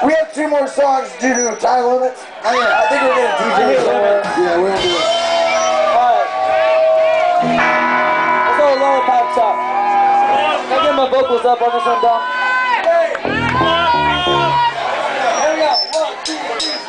We have 2 more songs due to time limits. I think we're gonna DJ somewhere. Yeah, we're gonna do it. Alright. Let's go lollipop top. Can I get my vocals up on this one, Dom? Here we go. 1, 2, 3.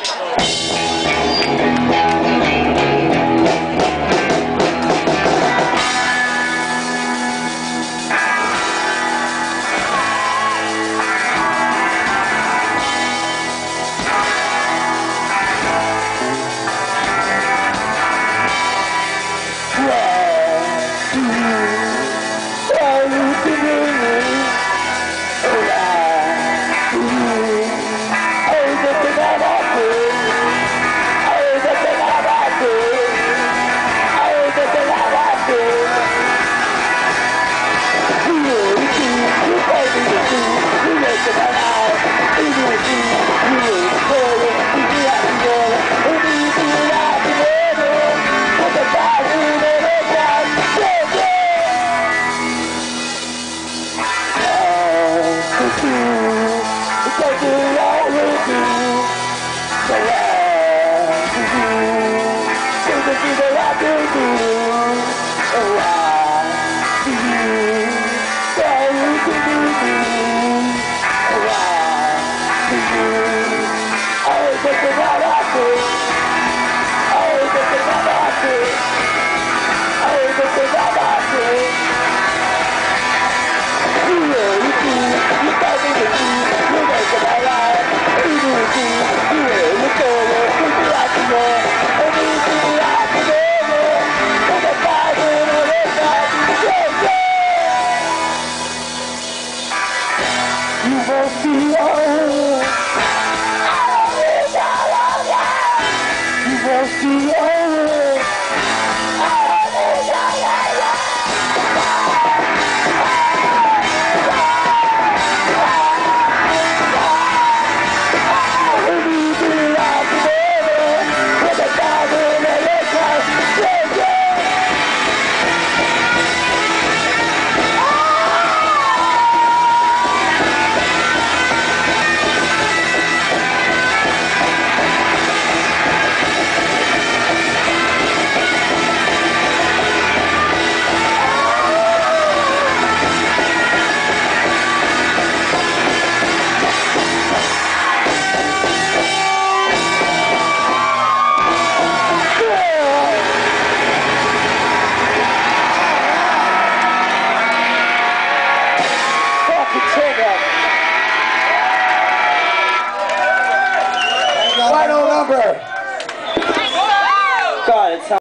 Final number. God, it's